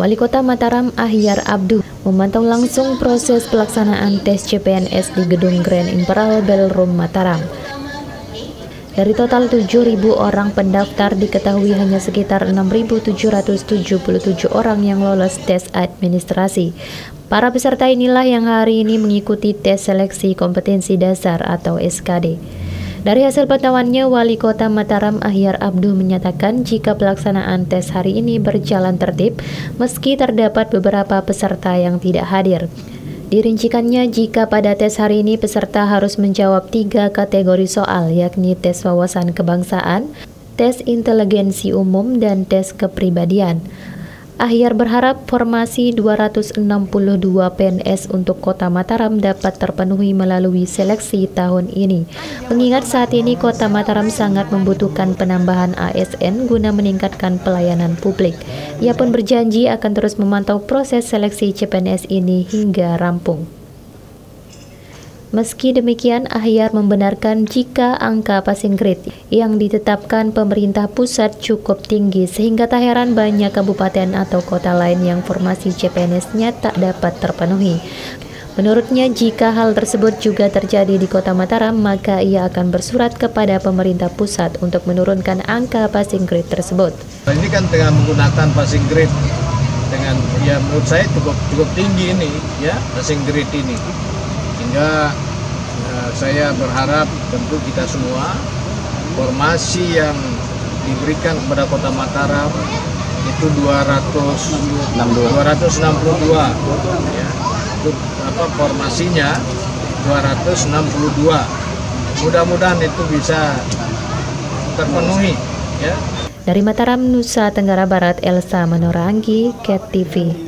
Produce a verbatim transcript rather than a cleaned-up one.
Wali Kota Mataram Ahyar Abduh memantau langsung proses pelaksanaan tes C P N S di Gedung Grand Imperial Ballroom Mataram. Dari total tujuh ribu orang pendaftar, diketahui hanya sekitar enam ribu tujuh ratus tujuh puluh tujuh orang yang lolos tes administrasi. Para peserta inilah yang hari ini mengikuti tes seleksi kompetensi dasar atau S K D. Dari hasil pantauannya, Wali Kota Mataram Ahyar Abduh menyatakan jika pelaksanaan tes hari ini berjalan tertib, meski terdapat beberapa peserta yang tidak hadir. Dirincikannya, jika pada tes hari ini peserta harus menjawab tiga kategori soal, yakni tes wawasan kebangsaan, tes inteligensi umum, dan tes kepribadian. Ahyar berharap formasi dua ratus enam puluh dua P N S untuk Kota Mataram dapat terpenuhi melalui seleksi tahun ini. Mengingat saat ini Kota Mataram sangat membutuhkan penambahan A S N guna meningkatkan pelayanan publik. Ia pun berjanji akan terus memantau proses seleksi C P N S ini hingga rampung. Meski demikian, Ahyar membenarkan jika angka passing grade yang ditetapkan pemerintah pusat cukup tinggi sehingga tak heran banyak kabupaten atau kota lain yang formasi C P N S-nya tak dapat terpenuhi. Menurutnya, jika hal tersebut juga terjadi di Kota Mataram, maka ia akan bersurat kepada pemerintah pusat untuk menurunkan angka passing grade tersebut. Ini kan dengan menggunakan passing grade dengan ya menurut saya cukup cukup tinggi ini ya passing grade ini. Hingga uh, saya berharap tentu kita semua formasi yang diberikan kepada Kota Mataram itu dua ratus enam puluh dua ya. Itu apa formasinya dua ratus enam puluh dua. Mudah-mudahan itu bisa terpenuhi ya. Dari Mataram, Nusa Tenggara Barat, Elsa Menoranggi, Ket T V.